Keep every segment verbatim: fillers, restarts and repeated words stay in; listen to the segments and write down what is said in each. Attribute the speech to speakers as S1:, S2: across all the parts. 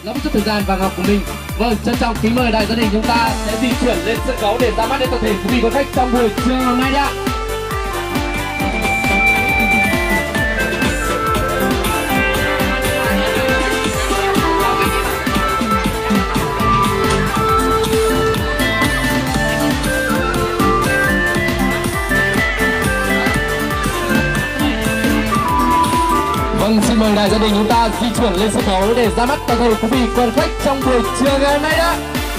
S1: đã mất chút thời gian và ngọc của mình. Vâng, trân trọng kính mời đại gia đình chúng ta sẽ di chuyển lên sân khấu để ra mắt đến toàn thể quý vị quý khách trong buổi trưa ngày hôm nay ạ. Vâng, xin mời đại gia đình chúng ta di chuyển lên sân khấu để ra mắt toàn thể quý vị quan khách trong buổi trưa ngày hôm nay ạ.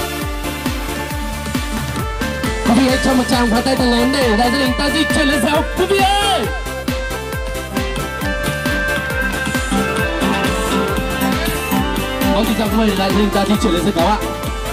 S1: Quý vị hãy cho một tràng pháo tay thật lớn để đại gia đình ta di chuyển lên sân khấu, quý vị ơi! Vâng, xin chào quý vị, đại gia đình ta di chuyển lên sân khấu ạ.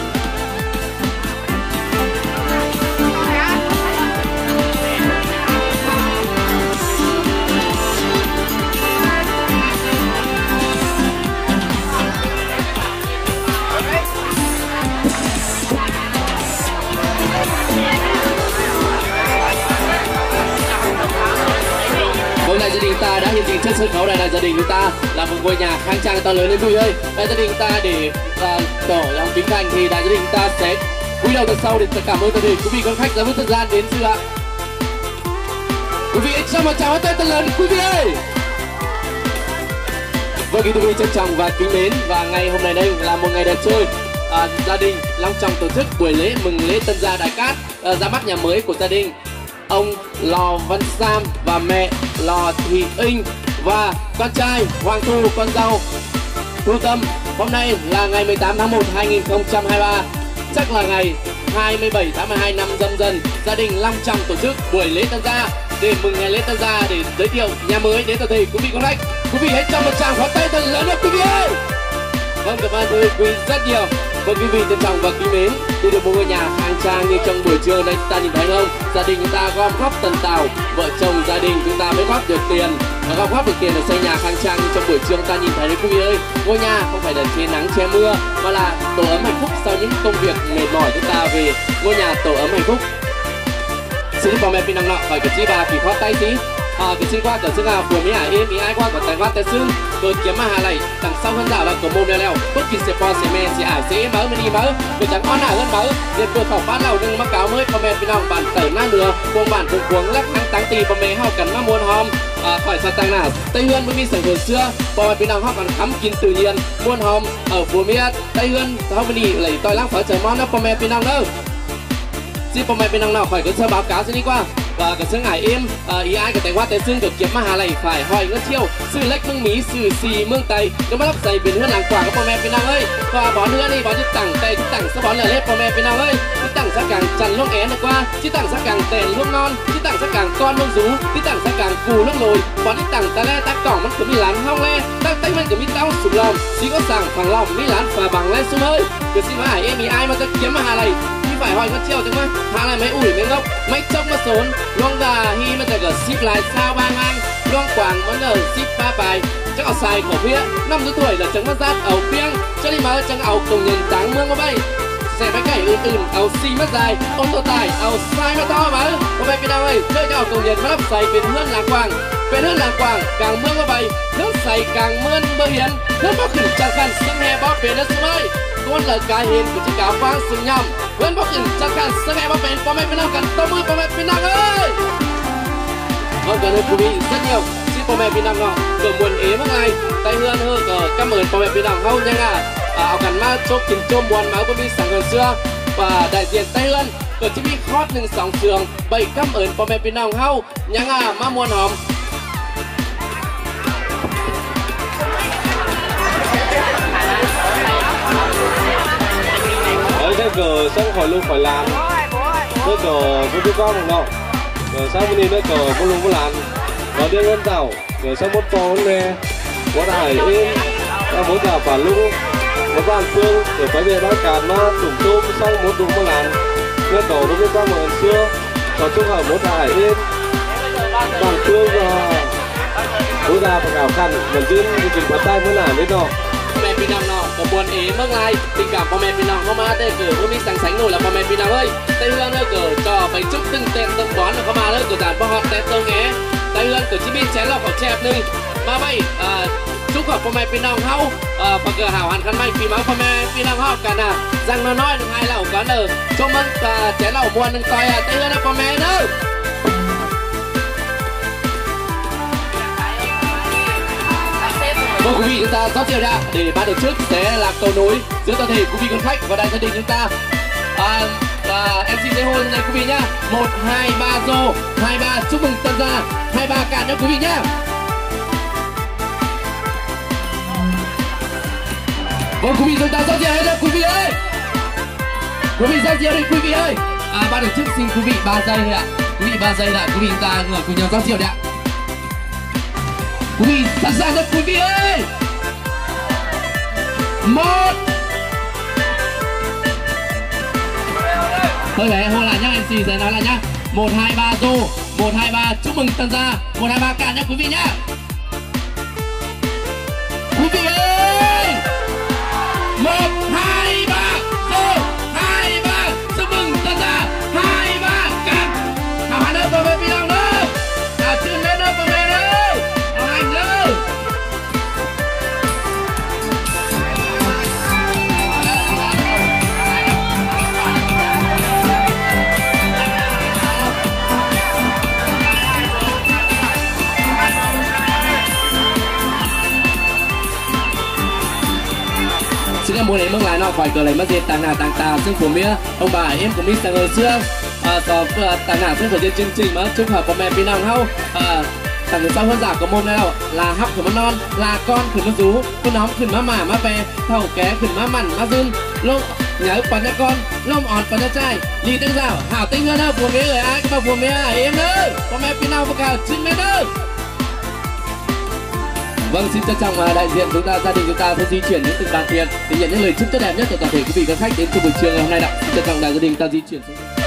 S1: Vâng, đại gia đình ta đã hiện diện trên sân khấu này. Đại gia đình chúng ta là một ngôi nhà khang trang to lớn đến vui ơi. Đại gia đình ta để uh, tổ lòng kính thành thì đại gia đình ta sẽ cúi đầu thật sâu để cảm ơn toàn thể quý vị quan khách đã mất thời gian đến dự ạ. Quý vị cho một tràng pháo tay thật lớn, quý vị ơi! Vâng, quý vị trân trọng và kính mến, và ngày hôm nay đây là một ngày đẹp trời. À, gia đình long trọng tổ chức buổi lễ mừng lễ tân gia Đại Cát, à, ra mắt nhà mới của gia đình ông Lò Văn Sam và mẹ Lò Thị Inh và con trai Hoàng Thu, con dâu Thu Tâm. Hôm nay là ngày mười tám tháng một năm hai nghìn không trăm hai mươi ba, chắc là ngày hai mươi bảy tháng mười hai năm Nhâm Dần. Gia đình long trọng tổ chức buổi lễ tân gia để mừng ngày lễ tân gia, để giới thiệu nhà mới đến toàn thể quý vị quan khách. Quý vị hãy cho một tràng pháo tay thật lớn nữa, quý vị ơi! Vâng, cảm ơn quý vị rất nhiều. Vâng, quý vị trân trọng và kính mến, đi được một ngôi nhà khang trang như trong buổi trưa này chúng ta nhìn thấy không? Gia đình chúng ta gom góp tần tảo, vợ chồng gia đình chúng ta mới góp được tiền, và gom góp được tiền để xây nhà khang trang như trong buổi trưa chúng ta nhìn thấy đấy quý vị ơi. Ngôi nhà không phải là che nắng che mưa, mà là tổ ấm hạnh phúc sau những công việc mệt mỏi chúng ta về ngôi nhà tổ ấm hạnh phúc. Xin chào mẹ pin năng nọ hỏi cái chi bà kỳ khoát tay tí. À, cái xin qua cái xin là của mỹ hải em mỹ ai qua của tài khoát tay xương rồi kiếm mà hà này đằng sau hơn dạo là của môn này leo bất kỳ sẽ qua sẽ mẹ sẽ ảo sẽ mở mới đi mở để chẳng con nào hơn mở để vừa khẩu phát lầu nhưng mắc cáo mới con mẹ pin năng bản tẩy na lừa cuồng bản cuồng cuồng lắc năng tăng tì con mẹ hao cần nó muôn hòm à, khỏi sao tăng nào tây hương mới đi sửa hồi xưa con mẹ pin năng hao còn khắm kín tự nhiên muôn hòm ở phú mỹ tây hương hao mới đi lấy tôi lăng phở trời món nó con mẹ pin năng đâu. Xin con mẹ pin năng nào khỏi có sơ báo cáo xin đi qua. Và cái xương hải em à, ý ai cái tay hoa tay xương được kiếm mà hà này phải hỏi ngất chiêu sự lách mương mí sự xì mương tây nếu mà lắp giày biển hơn làng quảng các con mẹ phía nào ơi và bón nữa đi bón chít tặng tay chít tặng sẽ bón lời lép con mẹ phía nào ơi chít tặng sẽ càng chằn luôn én được qua chít tặng sẽ càng tèn luôn non chít tặng sẽ càng con luôn rú chít tặng sẽ càng cù luôn lồi bón chít tặng ta le ta cỏngมันcứ mi lán hong le ta tayมันcứ mi tao sụp lòng xí có sàng phẳng lòng mi lán và bằng lên xuống ơi cứ xin hải em ý ai mà ta kiếm mà hà này phải hỏi ngất chiêu chứ mà hà này mấy ủi mấy ngốc mấy chốc mà sốn luông gà hi mà tại ở ship lại sao ba ngang luông quảng vẫn ở ship ba bài chắc ở xài cổ phía năm mươi tuổi là trắng mắt rát ẩu phiêng cho đi mà trắng ẩu cùng nhìn táng mương có bay xe máy cày ươn ươn ẩu xi mất dài ô tô tải ẩu sai mà to mà có bay phía nào ơi chơi cho ẩu cùng nhìn mà lắp xài bên hơn làng quảng bên hơn làng quảng càng mương có bay nước xài càng mơn bơ hiền nước bóc khử chẳng khăn sưng hè bóp về nó xuống ơi con lời ca hiền của chiếc áo vang sừng nhầm quên bóc khử chẳng khăn sưng hè bóp về có bay phía nào cần tao mưa có bay phía nào ơi. Vâng, cảm ơn quý vị rất nhiều. Xinพ่อแม่พี่น้องเนาะเกิดมวลเอ๋เมื่อไงไต้เฮือนเฮ้อก็กำเอิญพ่อแม่พี่น้องเขายังอ่ะเอากันมาชกกินโจมบอลมาก็มีสังเกินเสื้อvà đại diệnไต้เฮือนเกิดจะมีคอร์สหนึ่งสองเสืองใบกำเอิญพ่อแม่พี่น้องเขายังอ่ะมามวนหอม
S2: ở cái cờ sân khỏi luôn khỏi làm cái cờ với cái con không đâu cờ sau bên này nó cờ có luôn có làm và đi lên tàu cờ sau một con nè có đại in ta muốn cả phản luôn có bàn phương để phải về đó càn nó tủm tôm sau một đúng có làm cái cờ với cái con mà xưa còn chung hỏi một đại in bàn phương và bố già phải cào khăn mình chứ cái chuyện bắt tay mới làm đấy đâu
S1: พ่อแม่พี่น้องเนาะกบวนเอ๋เมื่อไงtình cảmพ่อแม่พี่น้องเข้ามาได้เกิดว่ามีสังสรรค์หนูแล้วพ่อแม่พี่น้องเอ้ยไต้เฮือนเอ้ยเกิดจ่อไปจุ๊บตึงเต้นตึงบอลเข้ามาเลยเกิดด่านพ่อฮอตเต้นตึงแง่ไต้เฮือนเกิดชิมิแชนเราขอแชบหนึ่งมาไปอ่า chúcขอบพ่อแม่พี่น้องเฮาเอ่อประเกิดหาวหันคันไม่ปีมังพ่อแม่พี่น้องเฮากันน่ะจังน้อยๆหนึ่งให้เราก่อนเด้อชมมันอ่าแจ๋เหล่ามวนหนึ่งต่อยอ่ะเตือนนะพ่อแม่เด้อVâng, quý vị chúng ta rót rượu ra để ban tổ chức sẽ làm cầu nối giữa toàn thể quý vị con khách và đại gia đình chúng ta. À, à, em xin lễ hôn này quý vị nhá. Một, hai, ba rô, hai ba chúc mừng tân gia, hai ba cạn nữa quý vị nhá. Vâng, quý vị chúng ta rót rượu hết rồi quý vị ơi. Quý vị rót rượu đi quý vị ơi. À, ban tổ chức xin quý vị ba giây thôi ạ. Quý vị ba giây ạ. Quý vị chúng ta ngồi cùng nhau rót rượu đấy ạ. Quý vị sẵn sàng rồi quý vị ơi. Một. Thôi để hôn lại nhá, em xê sẽ nói lại nhá. Một, hai, ba rô. Một, hai, ba chúc mừng tân gia. Một, hai, ba cạn nhá quý vị nhá. Quý vị ơi. Một, hai, ba rô. Hai, ba chúc mừng tân gia. Hai, ba cạn. Hào hẳn ơi, tôi với lòng nữa. Hào chương lên ơi, tôi về đây. Hào hành lên. Xin em muốn ấy mừng lại nó khỏi cờ lấy mất dệt tàng nà tàng tàซึ่งผมเนี่ยông bà em của mình sang ở xưaต่อต่างหากซึ่งผมจะจริงๆมาจุ๊บหาพ่อแม่พี่น้องเขาต่างจากเศร้าคนจากก็มุมแล้วลาฮับขึ้นมานอนลาก้อนขึ้นมาสูคุณน้องขึ้นมาหมามาแปรเท่าแก่ขึ้นมามันมาซึนลงเหนือปัญญากรล่มอ่อนปัญญาใจลีตั้งเจ้าหาติ้งเงินเนอะผัวเมียเลยไอ้ก็มาผัวเมียเอ็มเนอะพ่อแม่พี่น้องประกาศชิ้นไม่เนอะVâng, xin trân trọng mà đại diện chúng ta, gia đình chúng ta sẽ di chuyển những từng bàn tiền để nhận những lời chúc tốt đẹp nhất của toàn thể quý vị các khách đến từ buổi trường ngày hôm nay ạ. Xin trân trọng đại gia đình ta di chuyển xuống.